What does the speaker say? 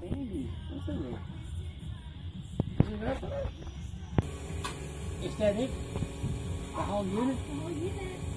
Andy, what's that little? Is that it? Is that it? The whole unit? The whole unit.